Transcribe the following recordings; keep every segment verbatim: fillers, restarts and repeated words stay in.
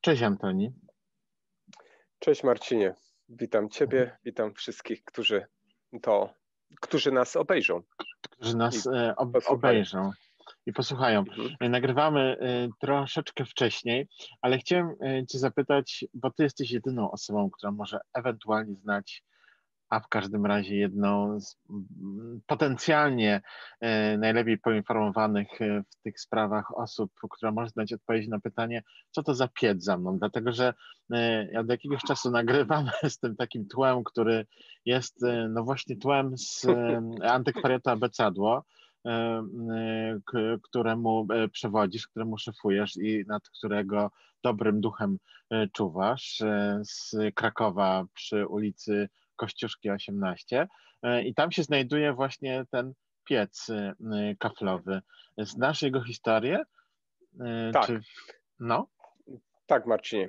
Cześć Antoni. Cześć Marcinie, witam Mhm. Ciebie, witam wszystkich, którzy to, którzy nas obejrzą Którzy i nas e, ob posłuchają. obejrzą i posłuchają. Mhm. E, Nagrywamy e, troszeczkę wcześniej, ale chciałem e, Cię zapytać, bo Ty jesteś jedyną osobą, która może ewentualnie znać, a w każdym razie jedną z mm, potencjalnie e, najlepiej poinformowanych e, w tych sprawach osób, która może znać odpowiedź na pytanie, co to za piec za mną, dlatego że e, ja od jakiegoś czasu nagrywam z tym takim tłem, który jest e, no właśnie tłem z e, antykwariatu Abecadło, e, e, k- któremu e, przewodzisz, któremu szefujesz i nad którego dobrym duchem e, czuwasz, e, z Krakowa przy ulicy Kościuszki osiemnaście e, i tam się znajduje właśnie ten piec e, kaflowy. Znasz jego historię? E, Czy... Tak, No? tak Marcinie.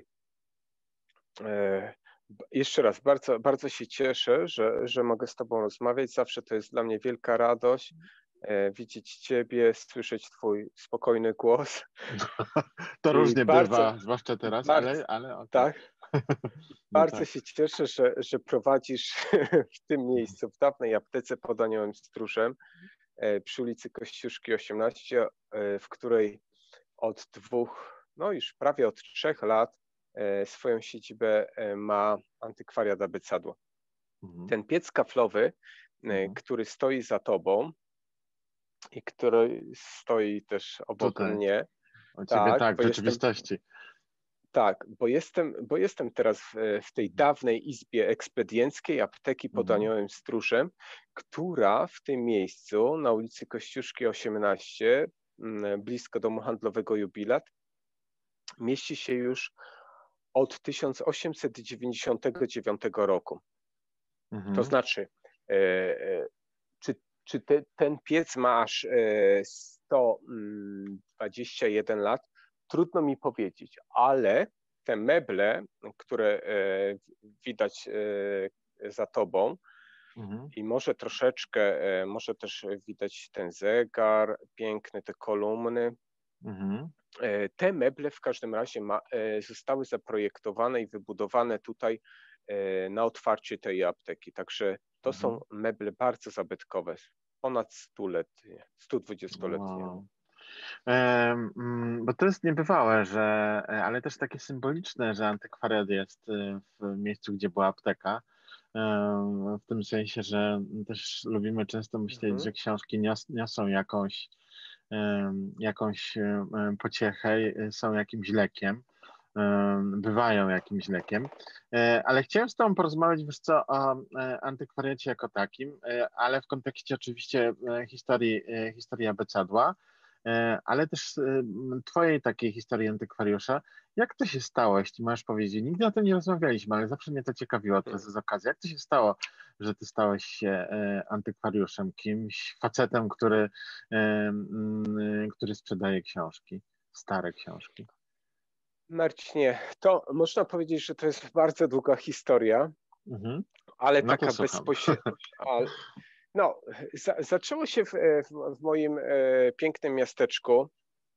E, b- jeszcze raz, bardzo, bardzo się cieszę, że, że mogę z Tobą rozmawiać. Zawsze to jest dla mnie wielka radość e, widzieć Ciebie, słyszeć Twój spokojny głos To i różnie bardzo, bywa, zwłaszcza teraz, bardzo, ale, ale okej. tak, No bardzo tak. się cieszę, że, że prowadzisz w tym miejscu, w dawnej aptece pod Aniołem Stróżem, e, przy ulicy Kościuszki osiemnaście, e, w której od dwóch, no już prawie od trzech lat e, swoją siedzibę e, ma antykwariat Abecadło. Mhm, Ten piec kaflowy, e, mhm. który stoi za tobą i który stoi też obok Tutaj, mnie, u ciebie tak, tak, w bo jestem, rzeczywistości. tak, bo jestem, bo jestem teraz w, w tej dawnej izbie ekspedienckiej apteki pod Mhm, Aniołem Stróżem, która w tym miejscu na ulicy Kościuszki osiemnaście, m, blisko domu handlowego Jubilat, mieści się już od tysiąc osiemset dziewięćdziesiątego dziewiątego roku. To mhm. znaczy, e, e, czy, czy te, ten piec ma aż e, sto dwadzieścia jeden lat? Trudno mi powiedzieć, ale te meble, które e, widać e, za tobą, Mhm. i może troszeczkę, e, może też widać ten zegar piękny, te kolumny. Mhm. E, Te meble w każdym razie ma, e, zostały zaprojektowane i wybudowane tutaj e, na otwarcie tej apteki. Także to są Mhm. meble bardzo zabytkowe, ponad stuletnie, stodwudziestoletnie. Wow. Em, mm, Bo to jest niebywałe, że, e, ale też takie symboliczne, że antykwariat jest e, w miejscu, gdzie była apteka. Em, W tym sensie, że też lubimy często myśleć, Mhm. że książki nios, niosą jakąś, em, jakąś em, pociechę, e, są jakimś lekiem, em, bywają jakimś lekiem. E, Ale chciałem z Tobą porozmawiać, wiesz co, o e, antykwariacie jako takim, e, ale w kontekście oczywiście e, historii, e, historii abecadła. E, ale też e, twojej takiej historii antykwariusza. Jak to się stało, jeśli możesz powiedzieć? Nigdy o tym nie rozmawialiśmy, ale zawsze mnie to ciekawiło, teraz Mhm. jest okazja. Jak to się stało, że ty stałeś się e, antykwariuszem, kimś, facetem, który, e, mm, który sprzedaje książki, stare książki? Marcinie, to można powiedzieć, że to jest bardzo długa historia, Mhm. ale No to taka słucham. bezpośrednia. No, za, zaczęło się w, w, w moim e, pięknym miasteczku.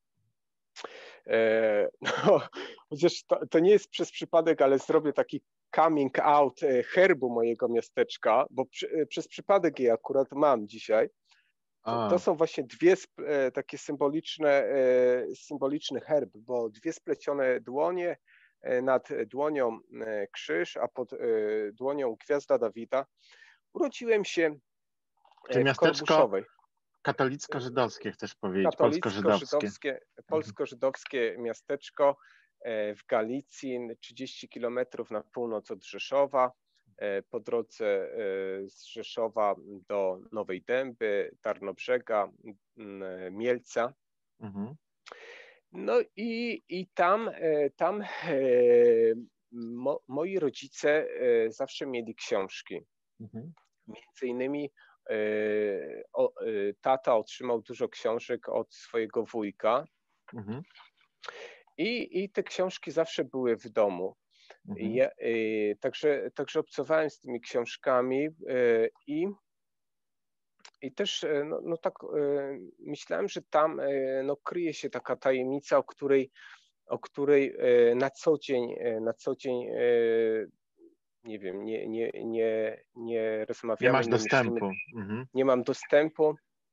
E, no, chociaż to, to nie jest przez przypadek, ale zrobię taki coming out e, herbu mojego miasteczka, bo przy, e, przez przypadek je akurat mam dzisiaj. To, to A, są właśnie dwie sp- e, takie symboliczne, e, symboliczny herb, bo dwie splecione dłonie, e, nad dłonią e, krzyż, a pod e, dłonią gwiazda Dawida. Urodziłem się czy e, w miasteczko Korbuszowej. katolicko-żydowskie, chcesz powiedzieć, polsko-żydowskie. Katolicko-żydowskie, Mhm. polsko-żydowskie miasteczko e, w Galicji, trzydzieści kilometrów na północ od Rzeszowa, e, po drodze e, z Rzeszowa do Nowej Dęby, Tarnobrzega, m, Mielca. Mhm. No i, i tam, e, tam e, mo, moi rodzice e, zawsze mieli książki. Mhm. Między innymi e, o, e, tata otrzymał dużo książek od swojego wujka Mhm. i, i te książki zawsze były w domu. Mhm. Ja, e, także, także obcowałem z tymi książkami e, i, i też e, no, no tak e, myślałem, że tam e, no, kryje się taka tajemnica, o której o której na co dzień, na co dzień nie wiem, nie, nie, nie, nie rozmawiamy. Nie masz nie dostępu. Myślimy, mhm. Nie mam dostępu.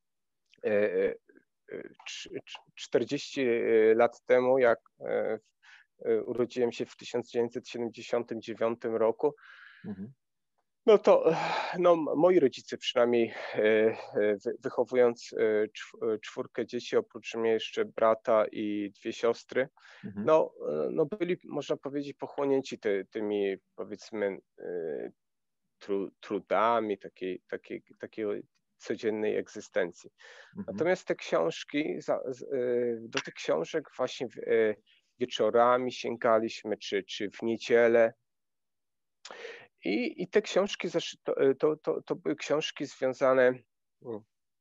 czterdzieści lat temu, jak urodziłem się w tysiąc dziewięćset siedemdziesiątym dziewiątym roku, mhm. no to no, moi rodzice przynajmniej wychowując czwórkę dzieci, oprócz mnie jeszcze brata i dwie siostry, mhm. no, no byli, można powiedzieć, pochłonięci ty, tymi, powiedzmy, trudami takiej, takiej, takiej codziennej egzystencji. Mhm. Natomiast te książki, do tych książek właśnie wieczorami sięgaliśmy, czy, czy w niedzielę. I, i te książki, to, to, to były książki związane no,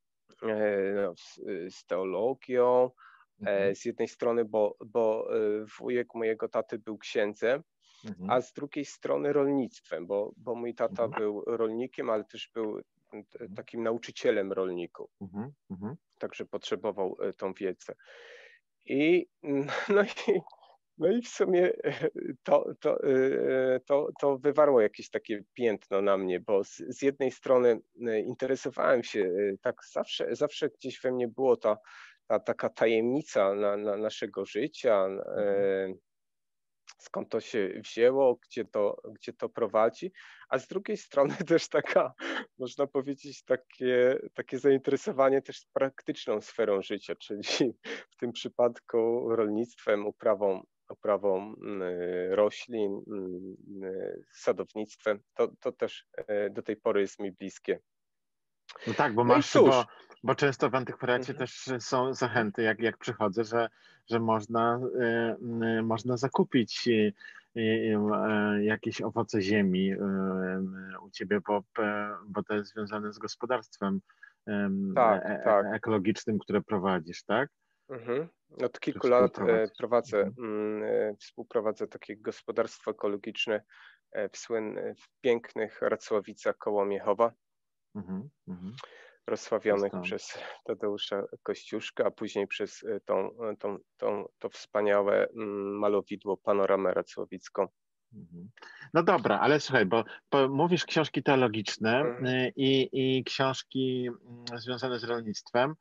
z, z teologią, mhm. z jednej strony, bo, bo wujek mojego taty był księdzem, mhm. a z drugiej strony rolnictwem, bo, bo mój tata mhm. był rolnikiem, ale też był takim nauczycielem rolników. Mhm. Mhm. Także potrzebował tą wiedzę. I no i No i w sumie to, to, to, to wywarło jakieś takie piętno na mnie, bo z, z jednej strony interesowałem się, tak zawsze, zawsze gdzieś we mnie było ta, ta taka tajemnica na, na naszego życia, mhm. skąd to się wzięło, gdzie to, gdzie to prowadzi, a z drugiej strony też taka, można powiedzieć, takie, takie zainteresowanie też praktyczną sferą życia, czyli w tym przypadku rolnictwem, uprawą uprawą roślin, sadownictwem, to, to też do tej pory jest mi bliskie. No tak, bo no masz, bo, bo często w antykwariacie mhm. też są zachęty, jak, jak przychodzę, że, że można, y, y, można zakupić y, y, jakieś owoce ziemi y, u ciebie, bo, bo to jest związane z gospodarstwem y, tak, e, tak. ekologicznym, które prowadzisz, tak? Mhm. Od kilku lat prowadzę, mhm. współprowadzę takie gospodarstwo ekologiczne w, słynnych, w pięknych Racławicach koło Miechowa, mhm. Mhm. rozsławionych przez Tadeusza Kościuszka, a później przez tą, tą, tą, to wspaniałe malowidło Panoramę Racławicką. No dobra, ale słuchaj, bo, bo mówisz książki teologiczne mhm. i, i książki związane z rolnictwem,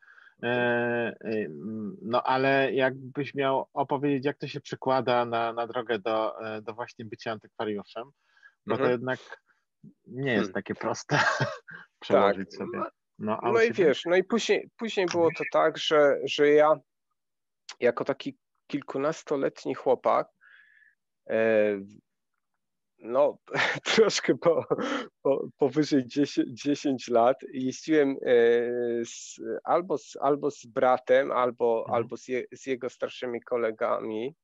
no ale jakbyś miał opowiedzieć, jak to się przekłada na, na drogę do, do właśnie bycia antykwariuszem, bo mhm. to jednak nie jest hmm. takie proste przełożyć tak. sobie. No, no i wiesz, no i później, później było to tak, że, że ja jako taki kilkunastoletni chłopak e, no troszkę po, po, powyżej dziesięć lat jeździłem z, albo, z, albo z bratem, albo, mhm. albo z, je, z jego starszymi kolegami.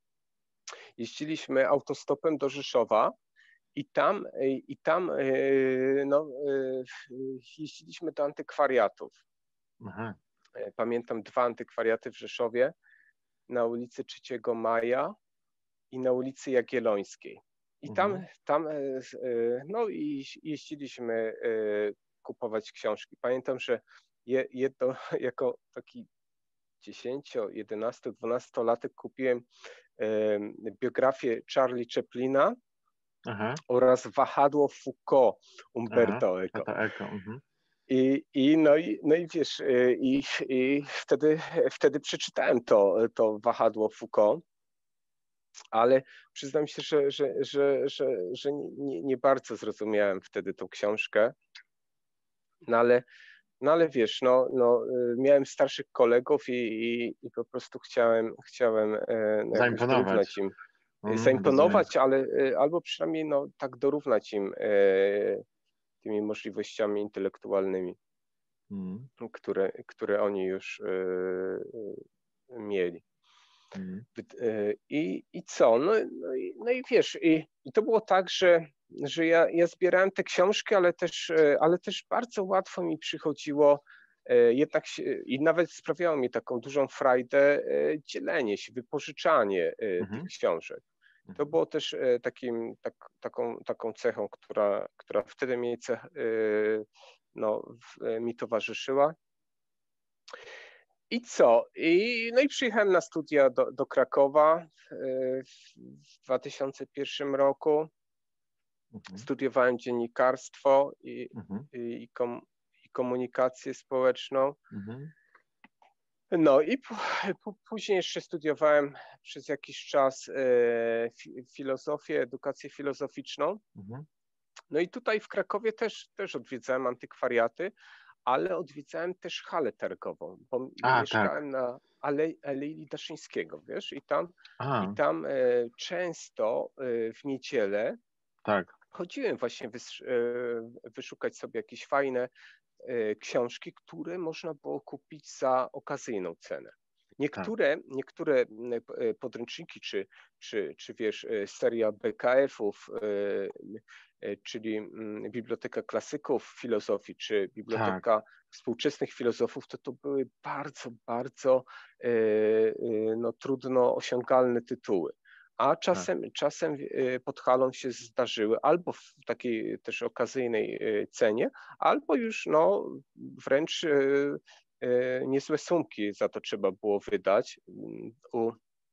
Jeździliśmy autostopem do Rzeszowa i tam, i tam no, jeździliśmy do antykwariatów. Aha. Pamiętam dwa antykwariaty w Rzeszowie, na ulicy trzeciego Maja i na ulicy Jagiellońskiej. I tam, mhm. tam no i jeździliśmy kupować książki. Pamiętam, że jedno, jako taki dziesięcio, jedenasto, dwunastolatek kupiłem biografię Charlie Chaplina Aha. oraz Wahadło Foucault Umberto Eco. Eco. Mhm. I, i, no, i, no i wiesz, i, i wtedy, wtedy przeczytałem to, to Wahadło Foucault. Ale przyznam się, że, że, że, że, że nie, nie bardzo zrozumiałem wtedy tą książkę. No ale, no ale wiesz, no, no, miałem starszych kolegów i, i, i po prostu chciałem, chciałem zaimponować im. Mm, zaimponować, ale albo przynajmniej no, tak dorównać im e, tymi możliwościami intelektualnymi, mm. które, które oni już e, mieli. Mhm. I, i co? No, no, i, no i wiesz, i, i to było tak, że, że ja, ja zbierałem te książki, ale też, ale też bardzo łatwo mi przychodziło jednak się, i nawet sprawiało mi taką dużą frajdę dzielenie się, wypożyczanie mhm. tych książek. To było też takim, tak, taką, taką cechą, która, która wtedy mi, cech, no, mi towarzyszyła. I co? I, no i przyjechałem na studia do, do Krakowa w dwa tysiące pierwszym roku. Mhm. Studiowałem dziennikarstwo i, Mhm. i, kom, i komunikację społeczną. Mhm. No i po, po, później jeszcze studiowałem przez jakiś czas e, fi, filozofię, edukację filozoficzną. Mhm. No i tutaj w Krakowie też, też odwiedzałem antykwariaty, ale odwiedzałem też halę targową, bo A, mieszkałem tak. na Alei, Alei Daszyńskiego, wiesz, i tam, i A, tam e, często e, w niedzielę tak, chodziłem właśnie wys, e, wyszukać sobie jakieś fajne e, książki, które można było kupić za okazyjną cenę. tak, Niektóre, niektóre m, e, podręczniki, czy, czy, czy wiesz, e, seria B K F-ów, e, e, czyli mm, Biblioteka Klasyków Filozofii, czy tak, Biblioteka Współczesnych Filozofów, to to były bardzo, bardzo e, e, no, trudno osiągalne tytuły. A tak, czasem, czasem e, pod halą się zdarzyły albo w takiej też okazyjnej e, cenie, albo już no, wręcz e, e, niezłe sumki za to trzeba było wydać mm, u,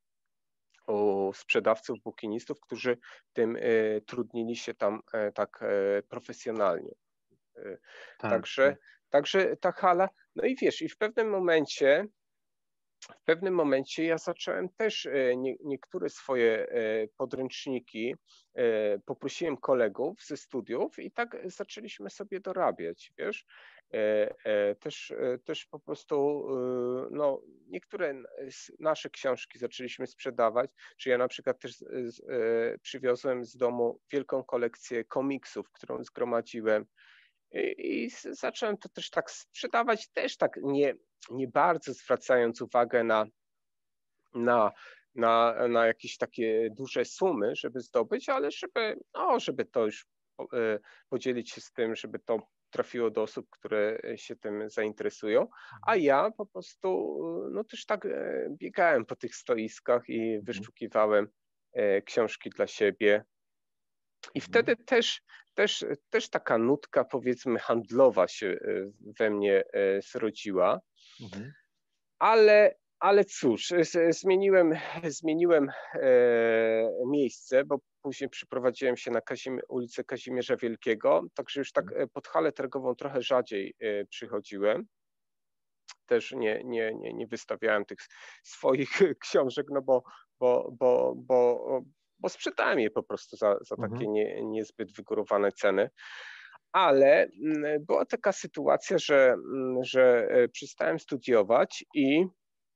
u sprzedawców, bukinistów, którzy tym e, trudnili się tam e, tak e, profesjonalnie. E, tak, tak. Także, także ta hala, no i wiesz, i w pewnym momencie, w pewnym momencie ja zacząłem też e, nie, niektóre swoje e, podręczniki, e, poprosiłem kolegów ze studiów i tak zaczęliśmy sobie dorabiać, wiesz. E, e, Też, e, też po prostu e, no, niektóre n- s- nasze książki zaczęliśmy sprzedawać, czy ja na przykład też z, z, e, przywiozłem z domu wielką kolekcję komiksów, którą zgromadziłem i, i z- zacząłem to też tak sprzedawać, też tak nie, nie bardzo zwracając uwagę na, na, na, na jakieś takie duże sumy, żeby zdobyć, ale żeby, no, żeby to już po- e, podzielić się z tym, żeby to trafiło do osób, które się tym zainteresują, a ja po prostu e, no też tak e, biegałem po tych stoiskach i Mhm. wyszukiwałem e, książki dla siebie. I Mhm. wtedy też, też, też taka nutka, powiedzmy, handlowa się e, we mnie e, zrodziła, Mhm. ale, ale cóż, z- zmieniłem, zmieniłem e, miejsce, bo później przyprowadziłem się na Kazim, ulicę Kazimierza Wielkiego, także już tak e, pod halę targową trochę rzadziej e, przychodziłem. Też nie, nie, nie, nie wystawiałem tych swoich książek, no bo, bo, bo, bo, bo sprzedałem je po prostu za, za takie Mhm. nie, niezbyt wygórowane ceny. Ale mm, była taka sytuacja, że, mm, że e, przestałem studiować i,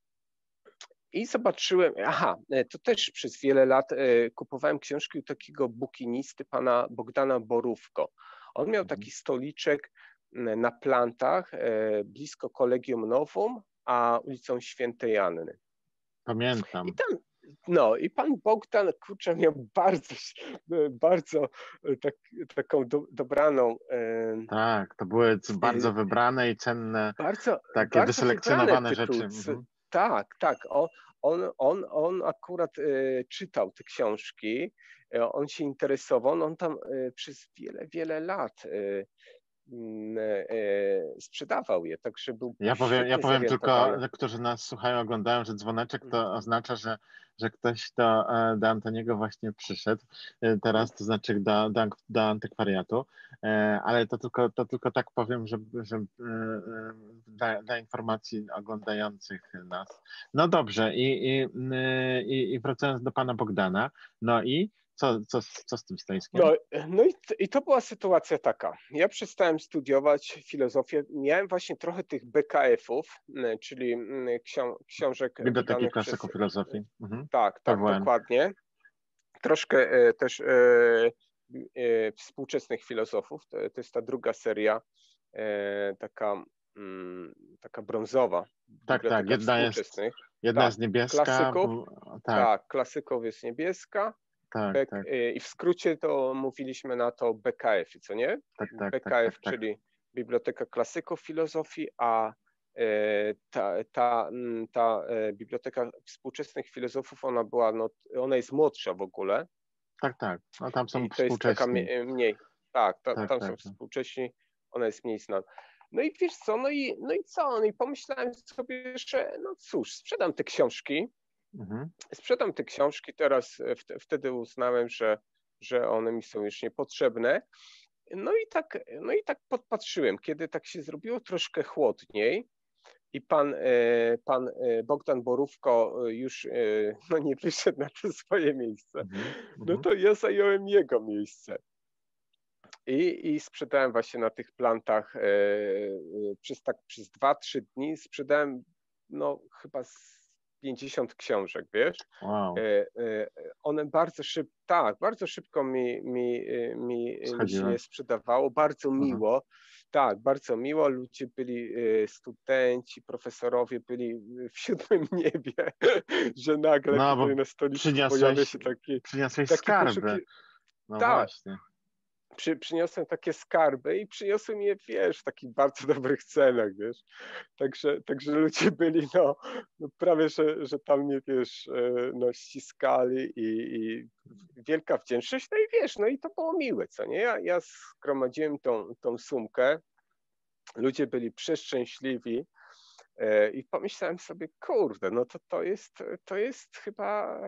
i zobaczyłem, aha, e, to też przez wiele lat e, kupowałem książki u takiego bukinisty, pana Bogdana Borówko. On miał Mhm. taki stoliczek m, na plantach e, blisko Collegium Novum, a ulicą Świętej Anny. I Pamiętam. tam, no i pan Bogdan, kurczę, miał bardzo, bardzo e, tak, taką do, dobraną, e, Tak, to były c- e, bardzo wybrane i cenne, bardzo, takie bardzo wybrane wyselekcjonowane rzeczy. tytuły. C- Mhm. Tak, tak. On, on, on, on akurat e, czytał te książki, e, on się interesował, no on tam e, przez wiele, wiele lat e, m, e, sprzedawał je, także był, był Ja powiem, ja świetnie powiem tylko, zorientowany. którzy nas słuchają, oglądają, że dzwoneczek Mhm. to oznacza, że, że ktoś do, e, do Antoniego właśnie przyszedł. E, Teraz to znaczy do, do, do antykwariatu. E, Ale to tylko, to tylko tak powiem, że, że e, e, dla, dla informacji oglądających nas. No dobrze, i, i, y, i, i wracając do pana Bogdana, no i co, co, co z tym stoiskiem? No, no i, t- i to była sytuacja taka. Ja przestałem studiować filozofię. Miałem właśnie trochę tych B K F-ów, m, czyli m, ksią książek Biblioteki wydanych przez. Klasyków Filozofii. Mhm. Tak, tak, P W N. dokładnie. Troszkę e, też e, e, współczesnych filozofów. To, to jest ta druga seria, e, taka, mm, taka brązowa, Tak, tak. Biblioteka Jedna jest, Współczesnych. jedna Tak, jest niebieska. klasyków, bu- Tak, tak, klasyków jest niebieska. tak, Bek, tak, y, I w skrócie to mówiliśmy na to B K F, co nie? tak, tak, tak, tak, B K F, tak. czyli Biblioteka Klasyków Filozofii, a e, ta, ta, mm, ta e, Biblioteka Współczesnych Filozofów, ona była, no, ona jest młodsza w ogóle Tak, tak. No tam są i to jest taka współcześni. mie- mniej, tak, ta, Tak, tam tak, są tak. współcześni, ona jest mniej znana. No i wiesz co, no i, no i co? No i pomyślałem sobie, że no cóż, sprzedam te książki, Mhm. sprzedam te książki, teraz wtedy uznałem, że, że one mi są już niepotrzebne. No i tak, no i tak podpatrzyłem, kiedy tak się zrobiło troszkę chłodniej i pan, pan Bogdan Borówko już no nie wyszedł na to swoje miejsce, Mhm. no Mhm. to ja zająłem jego miejsce. I, I sprzedałem właśnie na tych plantach e, przez tak przez dwa, trzy dni sprzedałem no chyba z pięćdziesiąt książek, wiesz? Wow. E, e, one bardzo szybko, tak, bardzo szybko mi, mi, mi, mi się Schodziły. sprzedawało, bardzo Mhm. miło. Tak, bardzo miło. Ludzie byli, studenci, profesorowie byli w siódmym niebie, że nagle No, tutaj bo na stoliczku pojawia przyniosłeś, się taki, przyniosłeś taki skarby. poszuki... No Tak, właśnie. Przy, przyniosłem takie skarby i przyniosłem je, wiesz, w takich bardzo dobrych cenach, wiesz. Także, także ludzie byli, no, no prawie, że, że tam mnie, wiesz, no ściskali i, i wielka wdzięczność. No i wiesz, no i to było miłe, co nie? Ja, ja zgromadziłem tą, tą sumkę, ludzie byli przeszczęśliwi i pomyślałem sobie, kurde, no to to jest, to jest chyba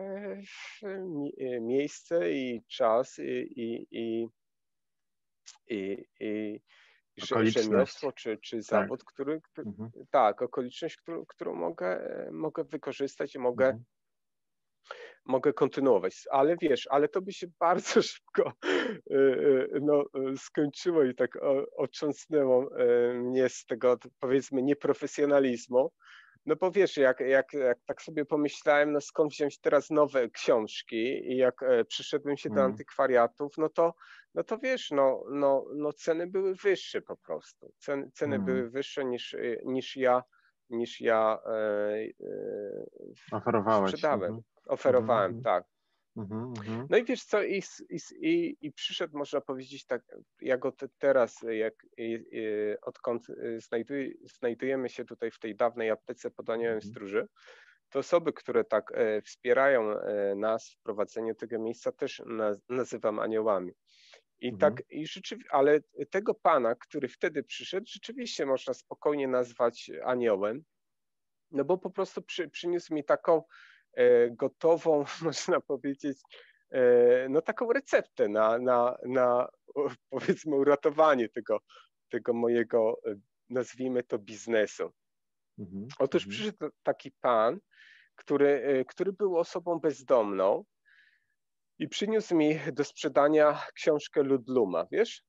miejsce i czas i, i, i I, i Okoliczność. rzemiosło czy, czy Tak. zawód, który, który Mhm. tak, okoliczność, którą, którą mogę, mogę wykorzystać i mogę, Mhm. mogę kontynuować. Ale wiesz, ale to by się bardzo szybko no, skończyło i tak otrząsnęło mnie z tego, powiedzmy, nieprofesjonalizmu. No bo wiesz, jak, jak, jak tak sobie pomyślałem, no skąd wziąć teraz nowe książki i jak e, przyszedłem się do Mhm. antykwariatów, no to, no to wiesz, no, no, no ceny były wyższe po prostu. Ceny, ceny Mhm. były wyższe niż, niż ja, niż ja e, e, Oferowałeś. sprzedałem, Mhm. oferowałem, Mhm. tak. Mhm. Mhm. No i wiesz co, i, i, i przyszedł, można powiedzieć tak, jak od teraz, jak odkąd znajduje, znajdujemy się tutaj w tej dawnej aptece pod Aniołem Mhm. Stróży, to osoby, które tak e, wspierają e, nas w prowadzeniu tego miejsca, też naz, nazywam aniołami. I Mhm. tak, i rzeczywiście, ale tego pana, który wtedy przyszedł, rzeczywiście można spokojnie nazwać aniołem, no bo po prostu przy, przyniósł mi taką e, gotową, można powiedzieć, e, no taką receptę na, na, na powiedzmy uratowanie tego, tego mojego, e, nazwijmy to, biznesu. Mhm. Otóż Mhm. przyszedł taki pan, który, e, który był osobą bezdomną i przyniósł mi do sprzedania książkę Ludluma, wiesz?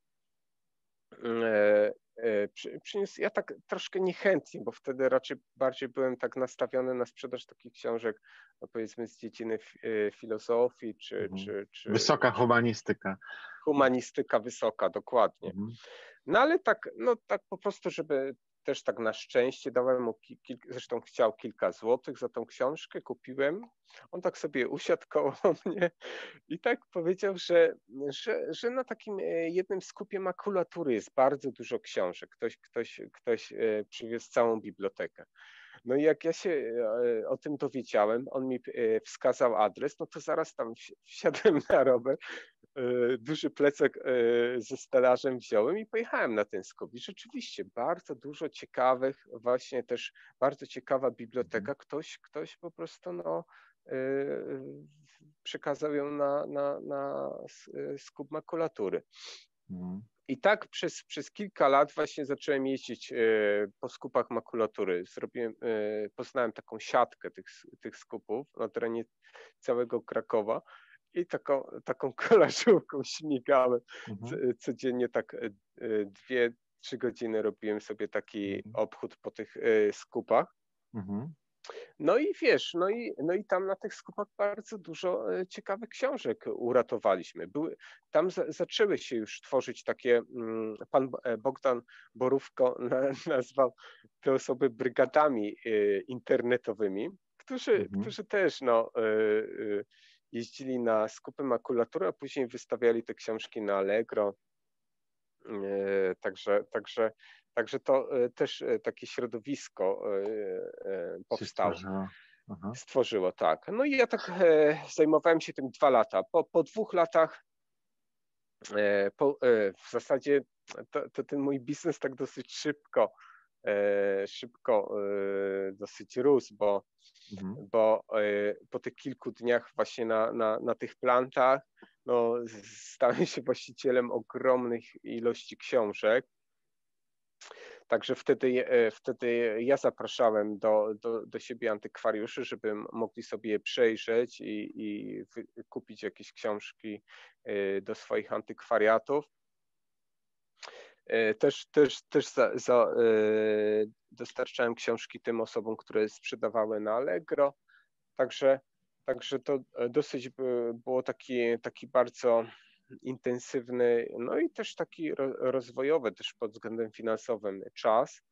E, e, przy, przyniósł, ja tak troszkę niechętnie, bo wtedy raczej bardziej byłem tak nastawiony na sprzedaż takich książek, no powiedzmy z dziedziny e, filozofii, czy, Mhm. czy, czy, Wysoka czy humanistyka. humanistyka wysoka, dokładnie. Mhm. No ale tak, no tak po prostu, żeby też tak na szczęście dałem mu, kil, zresztą chciał kilka złotych za tą książkę, kupiłem. On tak sobie usiadł koło mnie i tak powiedział, że, że, że na takim jednym skupie makulatury jest bardzo dużo książek. Ktoś, ktoś, ktoś przywiózł całą bibliotekę. No i jak ja się o tym dowiedziałem, on mi wskazał adres, no to zaraz tam wsiadłem na rower, duży plecak ze stelażem wziąłem i pojechałem na ten skup. I rzeczywiście bardzo dużo ciekawych, właśnie też bardzo ciekawa biblioteka. Ktoś, ktoś po prostu no, przekazał ją na, na, na skup makulatury. Mhm. I tak przez, przez kilka lat właśnie zacząłem jeździć po skupach makulatury. Zrobiłem, poznałem taką siatkę tych, tych skupów na terenie całego Krakowa i taką, taką kolażówką śmigałem. Mhm. Codziennie tak dwie, trzy godziny robiłem sobie taki Mhm. obchód po tych skupach. Mhm. No i wiesz, no i, no i tam na tych skupach bardzo dużo ciekawych książek uratowaliśmy. Były, tam za, zaczęły się już tworzyć takie, pan Bogdan Borówko na, nazwał te osoby brygadami internetowymi, którzy, Mhm. którzy też no, jeździli na skupy makulatury, a później wystawiali te książki na Allegro. Także, także, także to też takie środowisko Się powstało. stworzyło. Aha. Stworzyło, tak. No i ja tak e, zajmowałem się tym dwa lata. Po, po dwóch latach, e, po, e, w zasadzie to, to ten mój biznes tak dosyć szybko, e, szybko e, dosyć rósł, bo, Mhm. bo e, po tych kilku dniach właśnie na, na, na tych plantach no, stałem się właścicielem ogromnych ilości książek. Także wtedy, wtedy ja zapraszałem do, do, do siebie antykwariuszy, żeby mogli sobie je przejrzeć i, i kupić jakieś książki do swoich antykwariatów. Też, też, też za, za, dostarczałem książki tym osobom, które sprzedawały na Allegro. Także, także to dosyć było taki, taki bardzo intensywny, no i też taki rozwojowy też pod względem finansowym czas.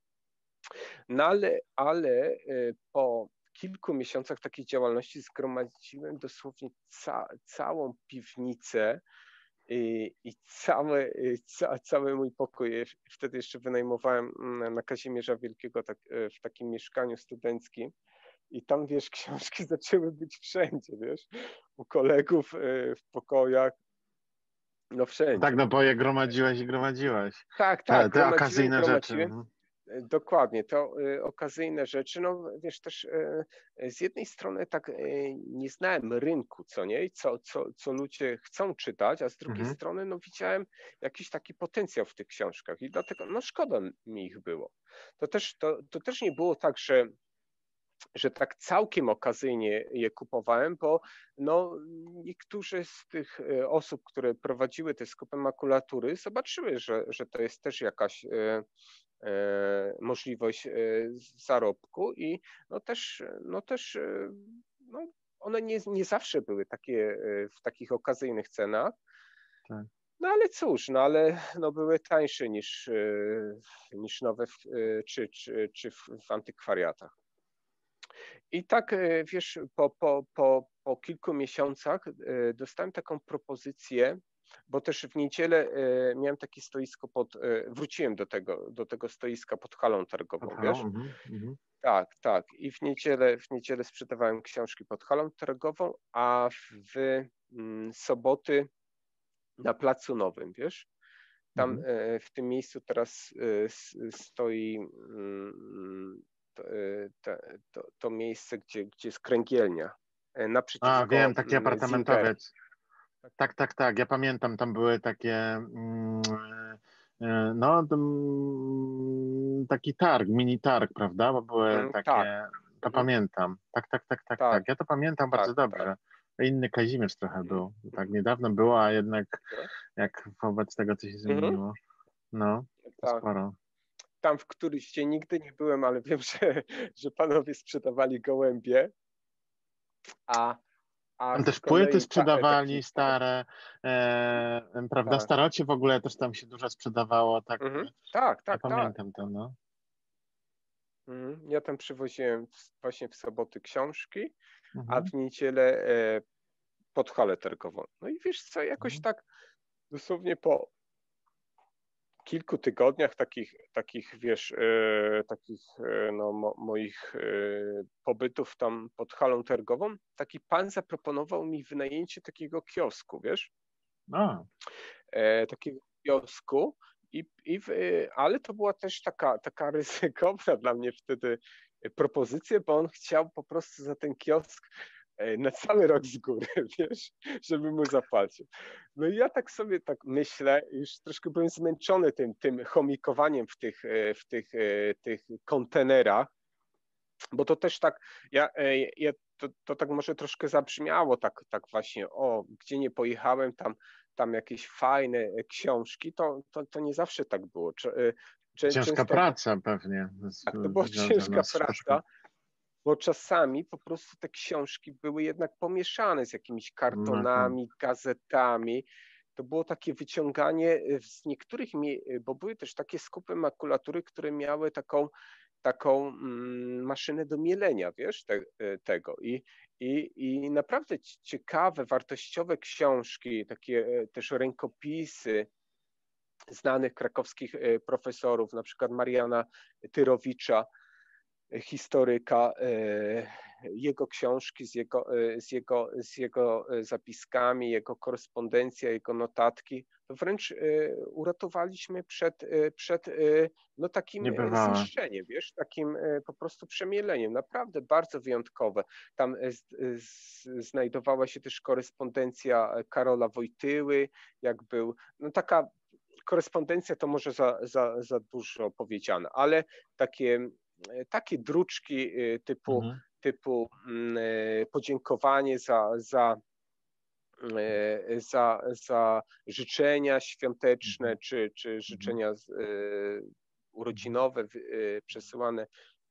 No ale, ale po kilku miesiącach takiej działalności zgromadziłem dosłownie ca, całą piwnicę i, i cały, ca, cały mój pokój. Wtedy jeszcze wynajmowałem na Kazimierza Wielkiego tak, w takim mieszkaniu studenckim. I tam, wiesz, książki zaczęły być wszędzie, wiesz, u kolegów w pokojach. No wszędzie. Tak, no bo je gromadziłeś i gromadziłeś. Tak, Te, tak, te okazyjne rzeczy. gromadziłem. Dokładnie, to y, okazyjne rzeczy, no wiesz też y, z jednej strony tak y, nie znałem rynku, co nie, co, co, co ludzie chcą czytać, a z drugiej Mhm. strony no widziałem jakiś taki potencjał w tych książkach i dlatego no szkoda mi ich było. To też, to, to też nie było tak, że że tak całkiem okazyjnie je kupowałem, bo no, niektórzy z tych osób, które prowadziły te skupy makulatury, zobaczyły, że, że to jest też jakaś e, e, możliwość e, zarobku i no też, no też e, no, one nie, nie zawsze były takie e, w takich okazyjnych cenach. Tak. No ale cóż, no ale no, były tańsze niż, niż nowe w, czy, czy, czy w, w antykwariatach. I tak, wiesz, po, po, po, po kilku miesiącach dostałem taką propozycję, bo też w niedzielę miałem takie stoisko pod, wróciłem do tego, do tego stoiska pod halą targową, Pod wiesz? halą? Mhm, mhm. Tak, tak. I w niedzielę, w niedzielę sprzedawałem książki pod halą targową, a w mm, soboty na Placu Nowym, wiesz? Tam Mhm. w tym miejscu teraz stoi to, to, to miejsce, gdzie, gdzie jest kręgielnia. A, Naprzeciwko wiem, taki Zingera. apartamentowiec. Tak, tak, tak, ja pamiętam, tam były takie, mm, e, no, mm, taki targ, mini targ, prawda, bo były Mm, tak, takie, to mhm, pamiętam, tak, tak, tak, tak, tak, tak, ja to pamiętam bardzo tak, tak. dobrze. Inny Kazimierz trochę Mhm, był, tak mhm, niedawno było, a jednak no, jak wobec tego, co się mhm, zmieniło, no, to tak. sporo. Tam w któryś dzień nigdy nie byłem, ale wiem, że, że panowie sprzedawali gołębie, a, a Tam z też płyty kolei ta, sprzedawali taki targ. stare, e, prawda, Tak, starocie w ogóle też tam się dużo sprzedawało, tak, mhm, tak, ja tak, tak. pamiętam to, no. Mhm. Ja tam przywoziłem właśnie w soboty książki, a Mhm. w niedzielę e, pod halę targową. No i wiesz co, jakoś Mhm. tak dosłownie po kilku tygodniach takich, takich wiesz, e, takich e, no, mo, moich e, pobytów tam pod halą targową, taki pan zaproponował mi wynajęcie takiego kiosku, wiesz, A, e, takiego kiosku, i, i w, ale to była też taka, taka ryzykowna dla mnie wtedy propozycja, bo on chciał po prostu za ten kiosk na cały rok z góry, wiesz, żeby mu zapłacił. No i ja tak sobie tak myślę, już troszkę byłem zmęczony tym, tym chomikowaniem w tych, w tych, tych kontenerach, bo to też tak, ja, ja to, to tak może troszkę zabrzmiało, tak, tak właśnie, o, gdzie nie pojechałem, tam, tam jakieś fajne książki, to, to, to nie zawsze tak było. ciężka Często praca pewnie z, tak, to była związana ciężka z poszukiwaniem. praca, bo czasami po prostu te książki były jednak pomieszane z jakimiś No tak. kartonami, gazetami. To było takie wyciąganie z niektórych, bo były też takie skupy makulatury, które miały taką, taką mm, maszynę do mielenia, wiesz, te, tego. I, i, I naprawdę ciekawe, wartościowe książki, takie też rękopisy znanych krakowskich profesorów, na przykład Mariana Tyrowicza, historyka, jego książki z jego, z jego, z jego zapiskami, jego korespondencja, jego notatki, to wręcz uratowaliśmy przed, przed no, takim Niebywałe. zniszczeniem, wiesz, takim po prostu przemieleniem, naprawdę bardzo wyjątkowe. Tam z, z, znajdowała się też korespondencja Karola Wojtyły, jak był, no taka korespondencja to może za, za, za dużo powiedziane, ale takie takie druczki typu, mhm. typu podziękowanie za, za, za, za życzenia świąteczne, mhm. czy, czy życzenia urodzinowe przesyłane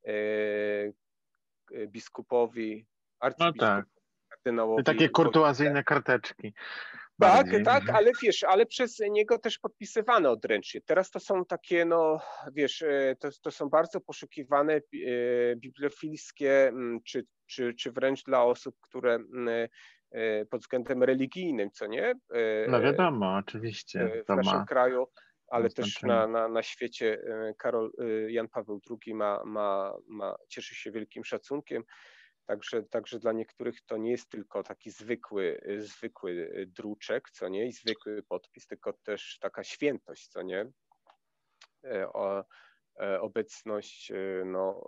biskupowi, arcybiskupowi, no tak. kardynałowi. Takie kurtuazyjne karteczki. Tak, bardziej. tak, ale wiesz, ale przez niego też podpisywane odręcznie. Teraz to są takie, no wiesz, to, to są bardzo poszukiwane bibliofilskie, czy, czy, czy wręcz dla osób, które pod względem religijnym, co nie? No wiadomo, oczywiście. W naszym ma, kraju, ale też na, na, na świecie Karol, Jan Paweł drugi ma, ma, ma, cieszy się wielkim szacunkiem. Także, także dla niektórych to nie jest tylko taki zwykły, zwykły druczek, co nie, i zwykły podpis, tylko też taka świętość, co nie, o, obecność, no,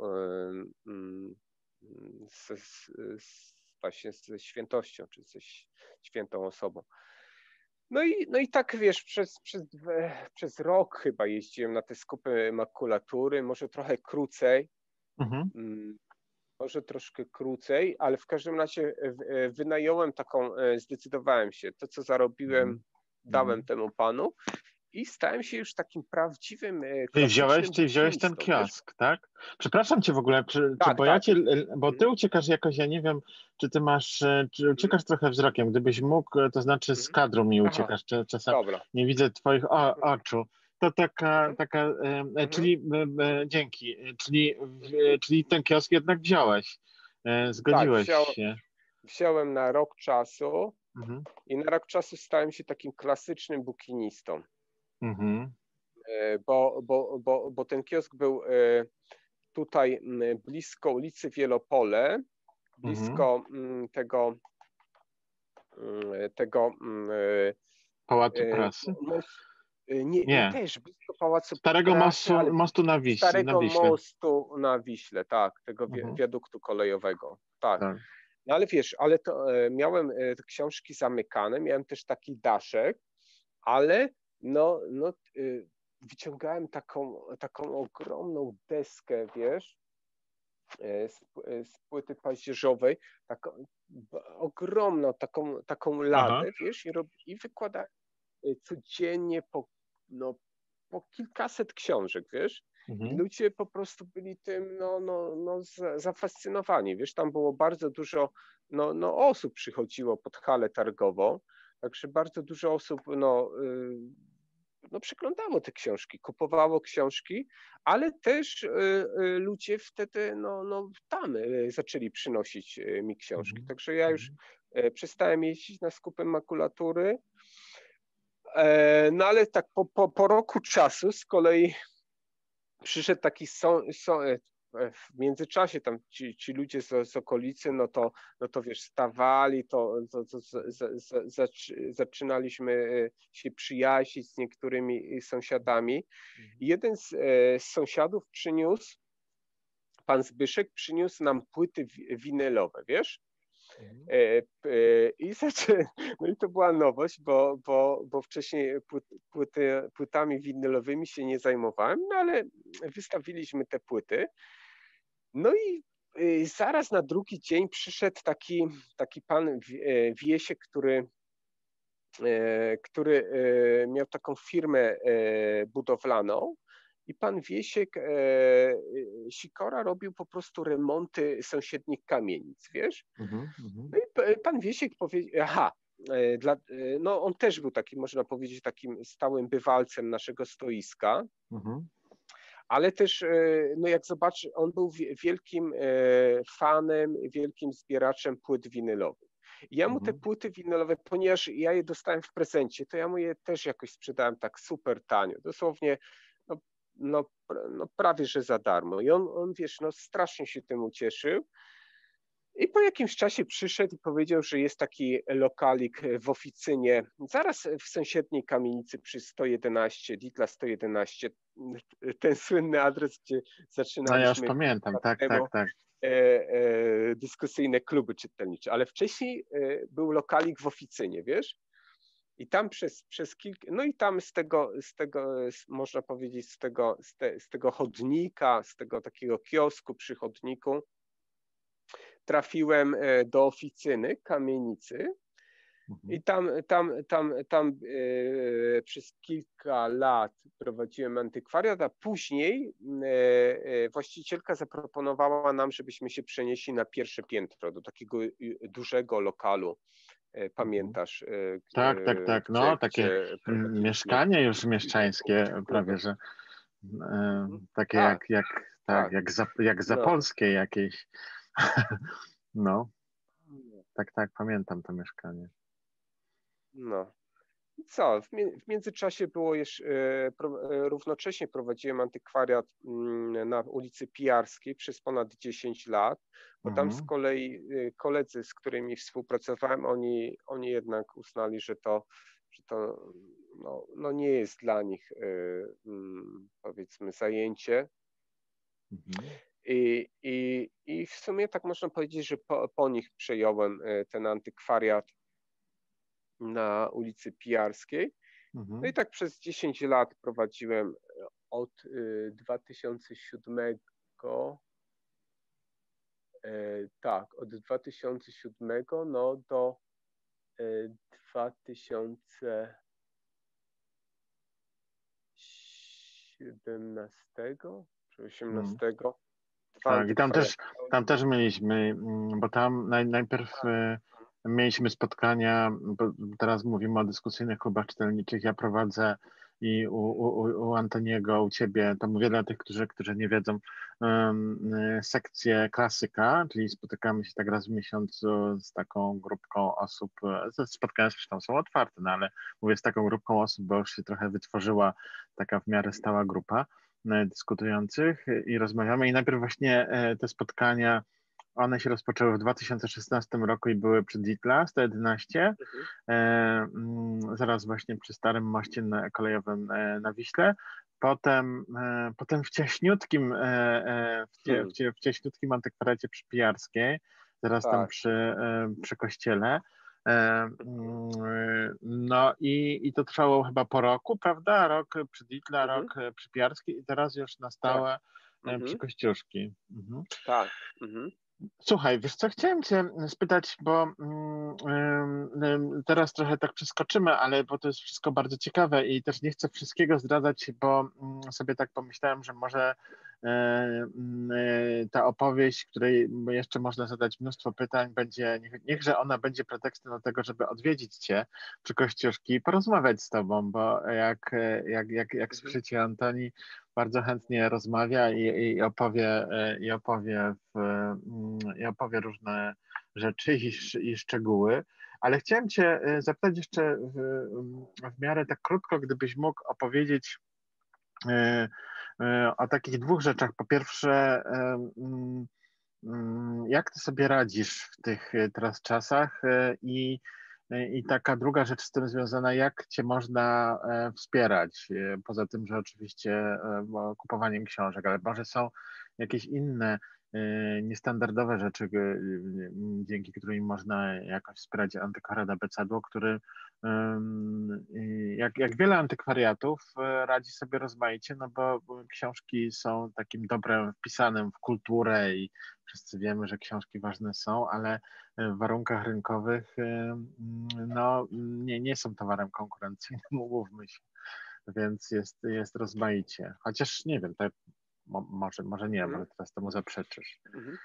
z, z, z, właśnie ze świętością, czy ze świętą osobą. No i, no i tak, wiesz, przez, przez, przez rok chyba jeździłem na te skupy makulatury, może trochę krócej, mhm. Może troszkę krócej, ale w każdym razie wynająłem taką, zdecydowałem się, to co zarobiłem, mm. dałem mm. temu panu i stałem się już takim prawdziwym, Czyli wziąłeś, czyli wziąłeś ten kiosk, wiesz? Tak? Przepraszam cię w ogóle, czy, tak, czy, bo tak. ja cię, bo ty uciekasz jakoś, ja nie wiem, czy ty masz, czy uciekasz mm. trochę wzrokiem, gdybyś mógł, to znaczy z kadru mi uciekasz, Aha. czasem Dobra. nie widzę twoich o, oczu. To taka, mhm. taka e, mhm. czyli e, e, dzięki, czyli, e, czyli ten kiosk jednak wziąłeś, e, zgodziłeś tak, wziął, się. Wziąłem na rok czasu mhm. i na rok czasu stałem się takim klasycznym bukinistą, mhm. e, bo, bo, bo, bo ten kiosk był e, tutaj blisko ulicy Wielopole, blisko mhm. tego, tego e, Pałacu Prasy? E, Nie, nie, też blisko Pałacu Starego Prasy, mostu, ale mostu na Wiśle. Starego na Wiśle. mostu na Wiśle, tak, tego wi mhm. wiaduktu kolejowego, tak. tak. No ale wiesz, ale to e, miałem e, te książki zamykane, miałem też taki daszek, ale no, no e, wyciągałem taką, taką ogromną deskę, wiesz, e, z, e, z płyty paździerzowej, taką ogromną, taką, taką ladę, Aha. wiesz, i, rob, i wykładałem codziennie po, no, po kilkaset książek, wiesz, mhm. i ludzie po prostu byli tym, no, no, no zafascynowani, wiesz, tam było bardzo dużo, no, no osób przychodziło pod halę targową, także bardzo dużo osób, no, yy, no przeglądało te książki, kupowało książki, ale też yy, yy, ludzie wtedy, no, no tam yy, zaczęli przynosić yy, mi książki, mhm. także ja już yy, przestałem jeździć na skupy makulatury. No ale tak po, po, po roku czasu z kolei przyszedł taki są, są, w międzyczasie tam ci, ci ludzie z, z okolicy, no to, no to wiesz, stawali, to, to, to z, z, z, zaczynaliśmy się przyjaźnić z niektórymi sąsiadami. I jeden z, z sąsiadów przyniósł, pan Zbyszek przyniósł nam płyty winylowe, wiesz? I zaczę... No i to była nowość, bo, bo, bo wcześniej płyty, płytami winylowymi się nie zajmowałem, no ale wystawiliśmy te płyty. No i zaraz na drugi dzień przyszedł taki, taki pan Wiesiek, który, który miał taką firmę budowlaną. I pan Wiesiek e, Sikora robił po prostu remonty sąsiednich kamienic, wiesz? Mm-hmm. No i pan Wiesiek powiedział, aha, e, dla, e, no on też był taki, można powiedzieć, takim stałym bywalcem naszego stoiska, mm-hmm. ale też, e, no jak zobaczy, on był wielkim e, fanem, wielkim zbieraczem płyt winylowych. I ja mu te płyty winylowe, ponieważ ja je dostałem w prezencie, to ja mu je też jakoś sprzedałem tak super tanio, dosłownie no, no prawie że za darmo. I on, on, wiesz, no strasznie się tym ucieszył. I po jakimś czasie przyszedł i powiedział, że jest taki lokalik w Oficynie, zaraz w sąsiedniej kamienicy przy sto jedenaście, Ditla sto jedenaście, ten słynny adres, gdzie No ja już zaczynaliśmy pamiętam, tak, tak, temu, tak. e, e, dyskusyjne kluby czytelnicze, ale wcześniej e, był lokalik w Oficynie, wiesz? I tam przez, przez kilka, no i tam z tego, z tego, z, można powiedzieć, z tego, z, te, z tego chodnika, z tego takiego kiosku przy chodniku, trafiłem do Oficyny, kamienicy i tam, tam, tam, tam e, przez kilka lat prowadziłem antykwariat, a później e, właścicielka zaproponowała nam, żebyśmy się przenieśli na pierwsze piętro, do takiego dużego lokalu. Pamiętasz? Tak, tak, tak. Gdzie, No, takie gdzie prowadziliśmy mieszkanie już mieszczańskie prawie, kluby. że e, Mhm. takie Tak, jak, jak, tak, tak. jak za, jak za No. polskie jakieś. No, tak, tak, pamiętam to mieszkanie. No. I co? W, mi w międzyczasie było jeszcze, e, pro, e, równocześnie prowadziłem antykwariat m, na ulicy Pijarskiej przez ponad dziesięć lat, bo tam z Mhm. kolei e, koledzy, z którymi współpracowałem, oni, oni jednak uznali, że to, że to no, no nie jest dla nich e, m, powiedzmy zajęcie. Mhm. I, i, I w sumie tak można powiedzieć, że po, po nich przejąłem e, ten antykwariat na ulicy Pijarskiej. Mhm. No i tak przez dziesięć lat prowadziłem od y, dwa tysiące siódmego, e, tak, od dwa tysiące siódmego no do e, dwa tysiące siedemnastego czy Mhm. osiemnastego. Dwa Tak, i tam też, antykwariaty. tam też mieliśmy, mm, bo tam naj, najpierw e, mieliśmy spotkania, bo teraz mówimy o dyskusyjnych klubach czytelniczych, ja prowadzę i u, u, u Antoniego, u ciebie, to mówię dla tych, którzy, którzy nie wiedzą, um, sekcję klasyka, czyli spotykamy się tak raz w miesiącu z taką grupką osób, e, spotkania zresztą są otwarte, no ale mówię z taką grupką osób, bo już się trochę wytworzyła taka w miarę stała grupa dyskutujących i rozmawiamy. I najpierw właśnie te spotkania, one się rozpoczęły w dwa tysiące szesnastym roku i były przy Ditla sto jedenaście, Mhm. zaraz właśnie przy Starym Moście kolejowym na Wiśle. Potem, potem w cieśniutkim, w, cie, w, Hmm. cie, w cieśniutkim antykwariacie przy Pijarskiej, zaraz tam Tak. przy, przy kościele. No i, i to trwało chyba po roku, prawda? Rok przy Ditla, Mhm. rok przy Pijarskiej i teraz już na Tak. stałe przy Mhm. Kościuszki. Mhm. Tak. Mhm. Słuchaj, wiesz co, chciałem cię spytać, bo mm, ym, teraz trochę tak przeskoczymy, ale bo to jest wszystko bardzo ciekawe i też nie chcę wszystkiego zdradzać, bo mm, sobie tak pomyślałem, że może e, mm, e, ta opowieść, której jeszcze można zadać mnóstwo pytań, będzie, niech, niechże ona będzie pretekstem do tego, żeby odwiedzić cię przy Kościuszki i porozmawiać z tobą, bo jak, e, jak, jak, jak Mhm. słyszycie, Antoni bardzo chętnie rozmawia i, i opowie, i opowie, w, i opowie różne rzeczy i, i szczegóły. Ale chciałem Cię zapytać jeszcze w, w miarę tak krótko, gdybyś mógł opowiedzieć o takich dwóch rzeczach. Po pierwsze, jak Ty sobie radzisz w tych teraz czasach i i taka druga rzecz z tym związana, jak cię można wspierać? Poza tym, że oczywiście kupowaniem książek, ale może są jakieś inne niestandardowe rzeczy, dzięki którym można jakoś wspierać antykwariat Abecadło, który jak, jak wiele antykwariatów radzi sobie rozmaicie, no bo książki są takim dobrem wpisanym w kulturę i wszyscy wiemy, że książki ważne są, ale w warunkach rynkowych no, nie, nie są towarem konkurencyjnym, umówmy się, więc jest, jest rozmaicie. Chociaż nie wiem, to może, może nie, Mhm. może teraz temu zaprzeczysz. Mhm.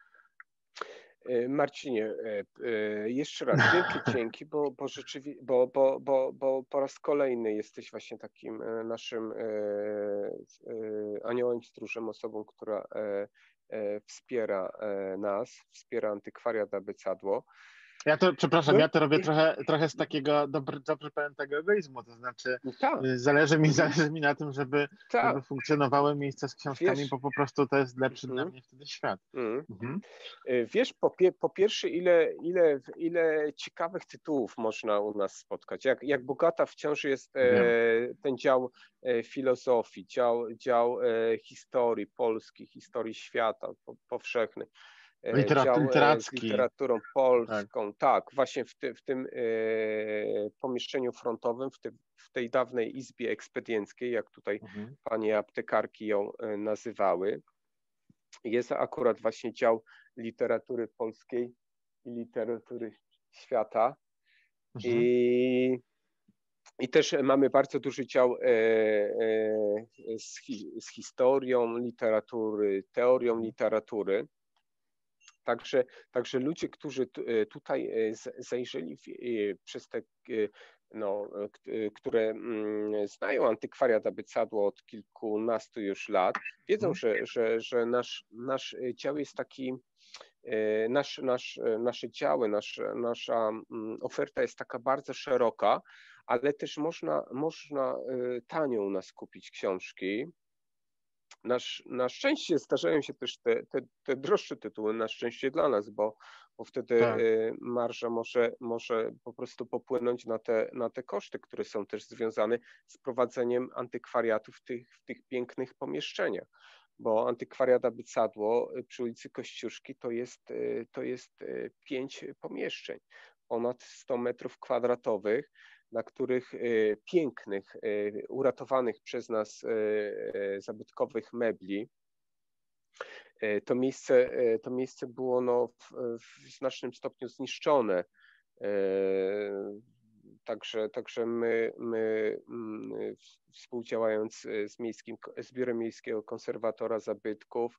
Marcinie, jeszcze raz wielkie dzięki, bo, bo rzeczywiście, bo, bo, bo, bo po raz kolejny jesteś właśnie takim naszym aniołem stróżem, osobą, która wspiera nas, wspiera antykwariat Abecadło. Ja to, przepraszam, No, ja to robię trochę, trochę z takiego dobry, dobrze pojętego egoizmu, to znaczy tak, y, zależy mi, mhm, zależy mi na tym, żeby, żeby tak, funkcjonowały miejsca z książkami, wiesz, bo po prostu to jest lepszy dla mhm, mnie wtedy świat. mhm. Mhm. Y, Wiesz, po, pie, po pierwsze, ile, ile, ile ciekawych tytułów można u nas spotkać. Jak, jak bogata wciąż jest e, Wiem. ten dział e, filozofii, dział, dział e, historii Polski, historii świata po, powszechnej, e, Literat, dział e, z literacki, literaturą tak. polską. Tak, właśnie w, ty, w tym e, pomieszczeniu frontowym, w, ty, w tej dawnej izbie ekspedienckiej, jak tutaj Mhm. panie aptekarki ją e, nazywały. Jest akurat właśnie dział literatury polskiej i literatury świata. Mhm. I, i też mamy bardzo duży dział e, e, z, hi, z historią literatury, teorią literatury. Także, także ludzie, którzy tutaj zajrzeli w, przez te, no, które znają antykwariat Abecadło od kilkunastu już lat, wiedzą, Mhm. że, że, że nasz, nasz dział jest taki, nasz, nasz, nasze działy, nasz, nasza oferta jest taka bardzo szeroka, ale też można, można tanio u nas kupić książki. Na, na szczęście zdarzają się też te, te, te droższe tytuły, na szczęście dla nas, bo, bo wtedy Tak. marża może, może po prostu popłynąć na te, na te koszty, które są też związane z prowadzeniem antykwariatu w tych, w tych pięknych pomieszczeniach. Bo antykwariat Abecadło przy ulicy Kościuszki to jest, to jest pięć pomieszczeń, ponad sto metrów kwadratowych, na których pięknych, uratowanych przez nas zabytkowych mebli. To miejsce, to miejsce było no w, w znacznym stopniu zniszczone. Także, także my, my współdziałając z, miejskim, z Biurem Miejskiego Konserwatora Zabytków,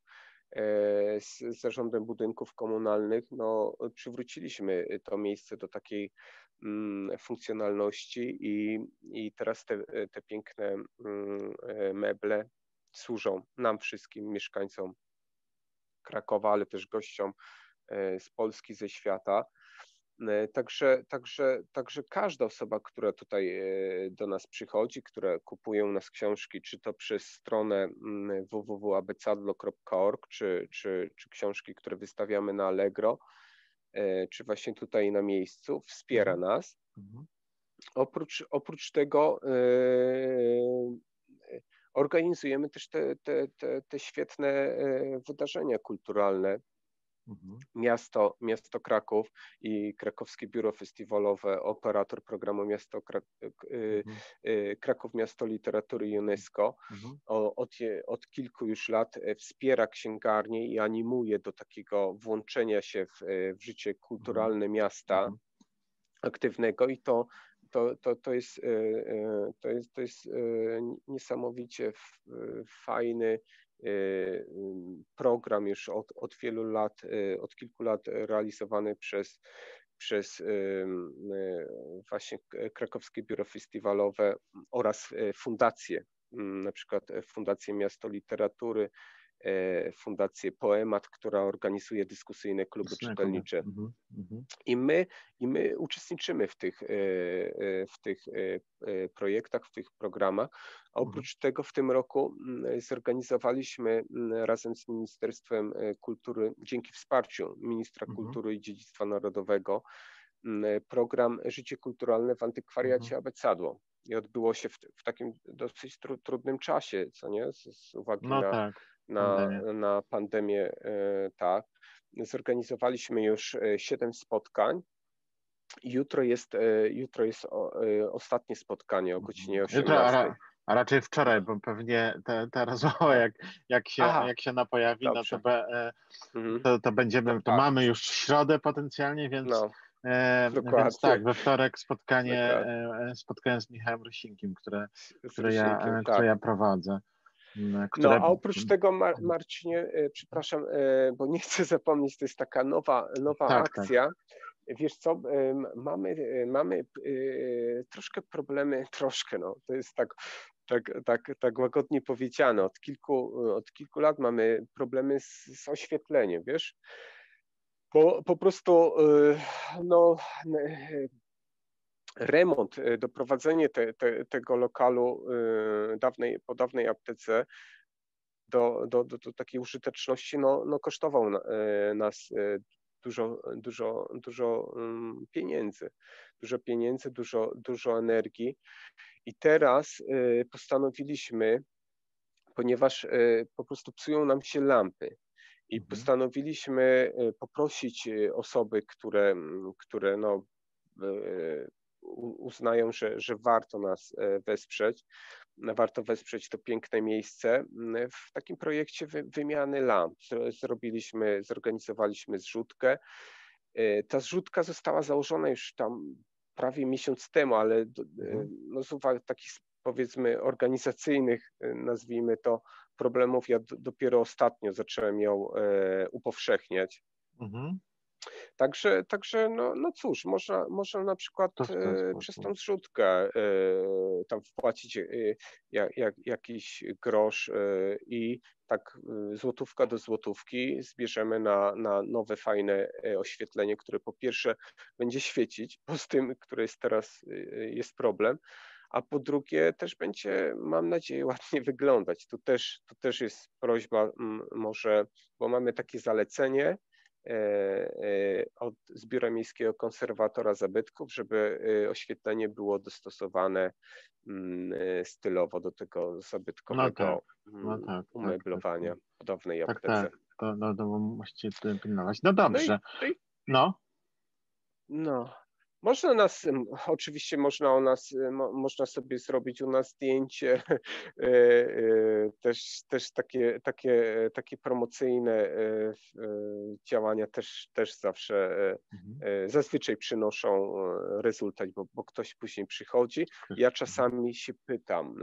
z Zarządem Budynków Komunalnych, no, przywróciliśmy to miejsce do takiej funkcjonalności i, i teraz te, te piękne meble służą nam wszystkim, mieszkańcom Krakowa, ale też gościom z Polski, ze świata. Także, także, także każda osoba, która tutaj do nas przychodzi, która kupuje u nas książki, czy to przez stronę w w w kropka abecadlo kropka org, czy, czy, czy książki, które wystawiamy na Allegro, czy właśnie tutaj na miejscu, wspiera Mhm. nas. Mhm. Oprócz, oprócz tego yy, organizujemy też te, te, te, te świetne wydarzenia kulturalne. Mhm. Miasto, miasto Kraków i Krakowskie Biuro Festiwalowe, operator programu Miasto Krak Mhm. Kraków Miasto Literatury UNESCO Mhm. od, od kilku już lat wspiera księgarnię i animuje do takiego włączenia się w, w życie kulturalne miasta Mhm. aktywnego i to, to, to, to, jest, to, jest, to jest niesamowicie fajny program już od, od wielu lat, od kilku lat realizowany przez, przez właśnie Krakowskie Biuro Festiwalowe oraz fundacje, na przykład Fundację Miasto Literatury, Fundację Poemat, która organizuje dyskusyjne kluby czytelnicze. Mhm. Mhm. I my, I my uczestniczymy w tych, w tych projektach, w tych programach. A oprócz tego w tym roku zorganizowaliśmy razem z Ministerstwem Kultury, dzięki wsparciu Ministra Mhm. Kultury i Dziedzictwa Narodowego, program Życie Kulturalne w Antykwariacie Mhm. Abecadło. I odbyło się w, w takim dosyć tru, trudnym czasie, co nie? Z, z uwagi No na, tak, na, pandemia. na pandemię, tak. Zorganizowaliśmy już siedem spotkań. Jutro jest, jutro jest ostatnie spotkanie o godzinie Jutro, a, osiemnastej. ra, a raczej wczoraj, bo pewnie ta, ta rozmowa, jak, jak, się, Aha, jak się napojawi, no to, dobrze. be, e, Mhm. to, to No będziemy, to tak, mamy już środę potencjalnie, więc, no, e, więc dokładnie, tak, we wtorek spotkanie, dokładnie. e, spotkanie z Michałem Rusinkiem, które, Z, z które, ja, Rysinkiem, e, które tak. ja prowadzę. m, No, Które, a oprócz tego, Mar Marcinie, e, przepraszam, e, bo nie chcę zapomnieć, to jest taka nowa, nowa tak, tak. akcja. Wiesz co, e, mamy, e, mamy e, troszkę problemy, troszkę, no, to jest tak, tak, tak, tak łagodnie powiedziane. Od kilku, od kilku lat mamy problemy z, z oświetleniem, wiesz? bo po prostu no, remont, doprowadzenie te, te, tego lokalu dawnej, po dawnej aptece do, do, do, do takiej użyteczności no, no kosztował nas dużo, dużo, dużo pieniędzy, dużo pieniędzy, dużo, dużo energii. I teraz postanowiliśmy, ponieważ po prostu psują nam się lampy, i Mhm. postanowiliśmy poprosić osoby, które, które no, uznają, że, że warto nas wesprzeć, warto wesprzeć to piękne miejsce w takim projekcie wy, wymiany lamp. Zrobiliśmy, zorganizowaliśmy zrzutkę. Ta zrzutka została założona już tam prawie miesiąc temu, ale mhm. no, z uwagi takich, powiedzmy, organizacyjnych, nazwijmy to, problemów, ja dopiero ostatnio zacząłem ją e, upowszechniać. Mhm. Także, także no, no cóż, można, można na przykład e, przez tą zrzutkę e, tam wpłacić e, jak, jak, jakiś grosz e, i tak e, złotówka do złotówki zbierzemy na, na nowe, fajne e, oświetlenie, które po pierwsze będzie świecić, bo z tym, które jest teraz, e, jest problem, a po drugie też będzie, mam nadzieję, ładnie wyglądać. Tu też, tu też jest prośba m, może, bo mamy takie zalecenie od z Biura Miejskiego Konserwatora Zabytków, żeby oświetlenie było dostosowane stylowo do tego zabytkowego no tak, no tak, umeblowania tak, tak. w dawnej tak, aptece. Tak, to, no, to musicie pilnować. No No i, dobrze, no. No, można nas, oczywiście można o nas, mo, można sobie zrobić u nas zdjęcie, też, też takie, takie, takie promocyjne działania też, też zawsze, mhm. zazwyczaj przynoszą rezultat, bo, bo ktoś później przychodzi. Ja czasami się pytam,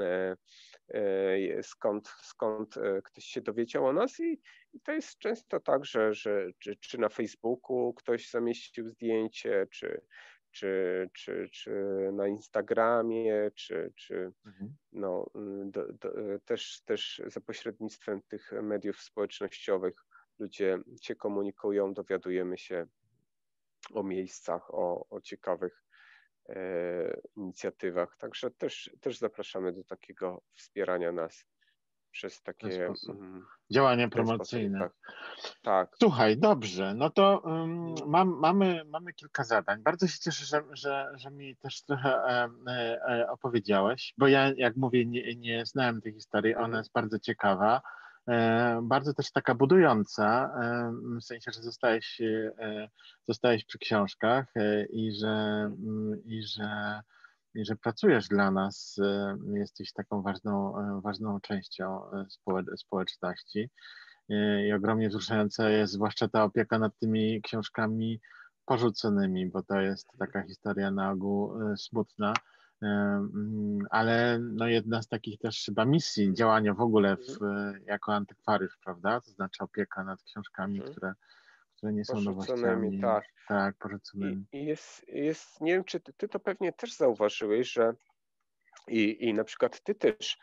skąd, skąd ktoś się dowiedział o nas i, i to jest często tak, że, że czy, czy na Facebooku ktoś zamieścił zdjęcie, czy, czy, czy, czy na Instagramie, czy, czy mhm. no, do, do, też, też za pośrednictwem tych mediów społecznościowych ludzie się komunikują, dowiadujemy się o miejscach, o, o ciekawych e, inicjatywach. Także też, też zapraszamy do takiego wspierania nas przez takie mm, działania promocyjne. Sposób, tak. tak. Słuchaj, dobrze, no to um, mam, mamy, mamy kilka zadań. Bardzo się cieszę, że, że, że mi też trochę e, e, opowiedziałeś, bo ja, jak mówię, nie, nie znałem tej historii, ona jest bardzo ciekawa. E, bardzo też taka budująca, e, w sensie, że zostałeś, e, zostałeś przy książkach e, i, że, m, i, że, i że pracujesz dla nas, e, jesteś taką ważną, e, ważną częścią e, społecz- społeczności. I ogromnie wzruszająca jest zwłaszcza ta opieka nad tymi książkami porzuconymi, bo to jest taka historia na ogół e, smutna, e, mm, ale no jedna z takich też chyba misji działania w ogóle w, e, jako antykwariusz, prawda? To znaczy opieka nad książkami, mhm. które, które nie są nowościami. Tak, tak porzuconymi. I, i jest, jest, nie wiem, czy ty, ty to pewnie też zauważyłeś, że I, I na przykład ty też,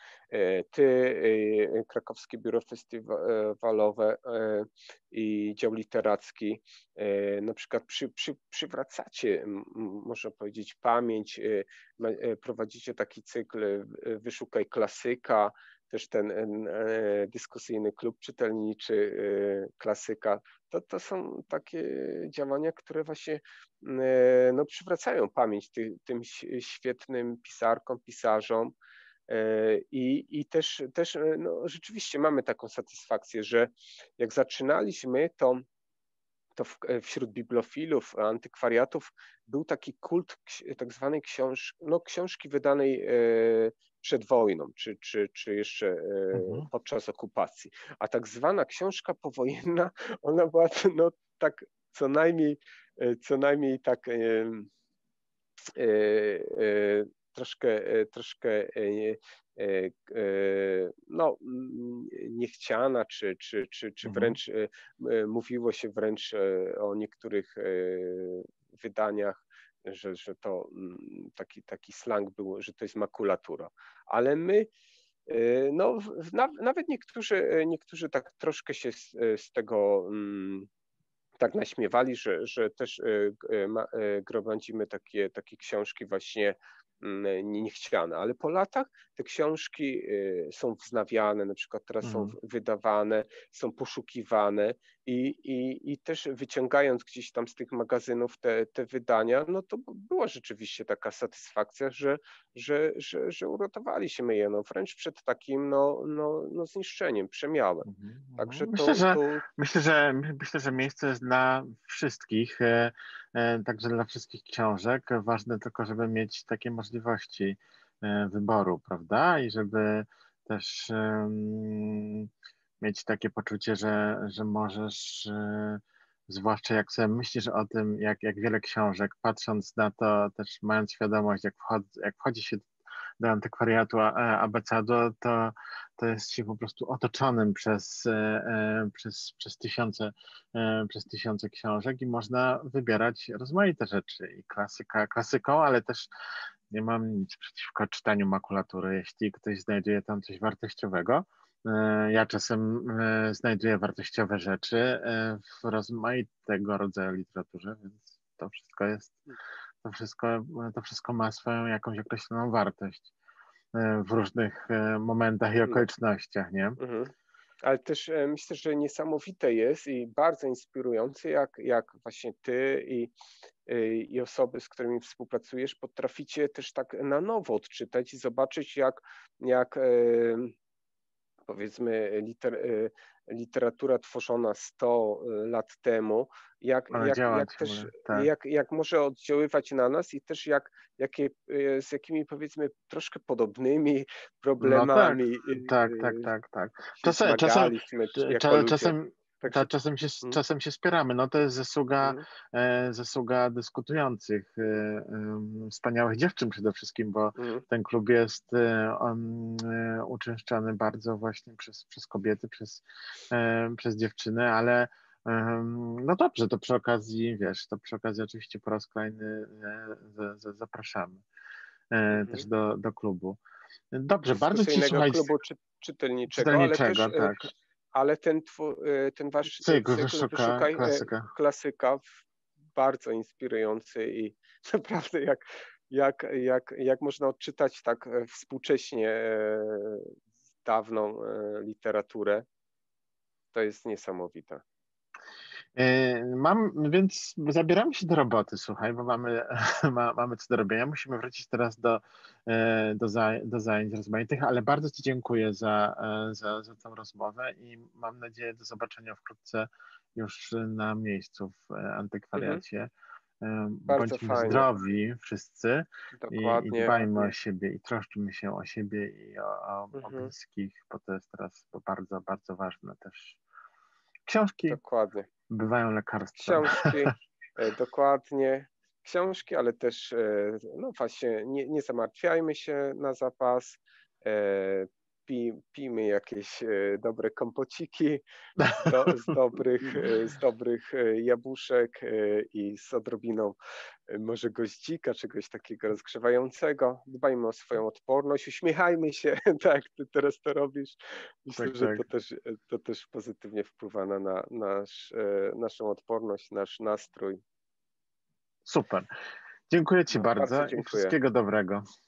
ty, Krakowskie Biuro Festiwalowe i Dział Literacki, na przykład przy, przy, przywracacie, można powiedzieć, pamięć, prowadzicie taki cykl Wyszukaj klasyka, też ten dyskusyjny klub czytelniczy klasyka. To, to są takie działania, które właśnie no, przywracają pamięć ty, tym świetnym pisarkom, pisarzom i, i też, też no, rzeczywiście mamy taką satysfakcję, że jak zaczynaliśmy, to to w, wśród bibliofilów, antykwariatów był taki kult tak zwanej książ, no, książki wydanej e, przed wojną, czy, czy, czy jeszcze e, mhm. podczas okupacji. A tak zwana książka powojenna, ona była no, tak co najmniej, co najmniej tak e, e, e, troszkę, troszkę no, niechciana, czy, czy, czy, czy wręcz mhm. mówiło się wręcz o niektórych wydaniach, że, że to taki, taki slang był, że to jest makulatura. Ale my, no, nawet niektórzy, niektórzy tak troszkę się z, z tego tak naśmiewali, że, że też gromadzimy takie, takie książki właśnie niechciane, ale po latach te książki są wznawiane, na przykład teraz są Mhm. wydawane, są poszukiwane i, i, i też wyciągając gdzieś tam z tych magazynów te, te wydania, no to była rzeczywiście taka satysfakcja, że, że, że, że uratowaliśmy je, no wręcz przed takim no, no, no zniszczeniem, przemiałem. Mhm, Także mhm. Myślę, to, że to myślę, że myślę, że miejsce jest dla wszystkich, e, e, także dla wszystkich książek. Ważne tylko, żeby mieć takie możliwości e, wyboru, prawda? I żeby też em, mieć takie poczucie, że, że możesz, e, zwłaszcza jak sobie myślisz o tym, jak, jak wiele książek, patrząc na to, też mając świadomość, jak wchodzi, jak wchodzi się do antykwariatu A- Abecadu, to, to jest się po prostu otoczonym przez, e, e, przez, przez, tysiące, e, przez tysiące książek i można wybierać rozmaite rzeczy. I klasyka klasyką, ale też nie mam nic przeciwko czytaniu makulatury, jeśli ktoś znajduje tam coś wartościowego. E, Ja czasem e, znajduję wartościowe rzeczy e, w rozmaitego rodzaju literaturze, więc to wszystko jest, to wszystko, to wszystko ma swoją jakąś określoną wartość e, w różnych e, momentach i no. okolicznościach, nie? Mhm. Ale też e, myślę, że niesamowite jest i bardzo inspirujące, jak, jak właśnie ty i, y, i osoby, z którymi współpracujesz, potraficie też tak na nowo odczytać i zobaczyć, jak, jak e, powiedzmy liter, e, literatura tworzona sto lat temu, jak, Ale jak, działa jak też ciągle, tak. jak, jak może oddziaływać na nas i też jak, jakie, e, z jakimi powiedzmy troszkę podobnymi No tak, problemami tak, tak, y, tak, tak. się Czasem, czasem, zmagaliśmy jako cza- ludzie. czasem, Także ta, czasem, się, mm, czasem się spieramy. No to jest zasługa, mm, e, zasługa dyskutujących, e, e, wspaniałych dziewczyn przede wszystkim, bo mm, ten klub jest e, on, e, uczęszczany bardzo właśnie przez, przez kobiety, przez, e, przez dziewczyny, ale em, no dobrze, to przy okazji, wiesz, to przy okazji oczywiście po raz kolejny e, za- za- zapraszamy e, mhm. też do, do klubu. Dobrze, bardzo Ci Dyskusyjnego słuchaj, klubu czy, czytelniczego, ale też czytelniczego, y, tak. ale ten, twu- y, ten wasz y, Cykl cykl wyszuka Wyszukaj y, klasyka. klasyka w- bardzo inspirujący i naprawdę jak, jak, jak, jak można odczytać tak e, współcześnie e, dawną e, literaturę, to jest niesamowite. E, Mam, więc zabieramy się do roboty, słuchaj, bo mamy, ma, mamy co do robienia. Musimy wrócić teraz do, e, do, za, do zajęć rozmaitych, ale bardzo Ci dziękuję za, e, za, za tą rozmowę i mam nadzieję do zobaczenia wkrótce już na miejscu w e, Mhm, antykwariacie. E, bardzo Bądźmy fajnie, zdrowi wszyscy i, i dokładnie. dbajmy o siebie i troszczmy się o siebie i o, o, o Mhm, bliskich, bo to jest teraz bardzo, bardzo ważne też. Książki dokładnie. bywają lekarstwem. Książki, e, dokładnie. Książki, ale też, e, no właśnie, nie, nie zamartwiajmy się na zapas. E, pi, pijmy jakieś e, dobre kompociki z, do, z, dobrych, e, z dobrych e, jabłuszek e, i z odrobiną e, może goździka, czegoś takiego rozgrzewającego. Dbajmy o swoją odporność, uśmiechajmy się, tak jak ty teraz to robisz. Myślę, Tak, że tak. to też, to też pozytywnie wpływa na, na nasz, e, naszą odporność, nasz nastrój. Super. Dziękuję Ci No, bardzo bardzo i dziękuję. wszystkiego dobrego.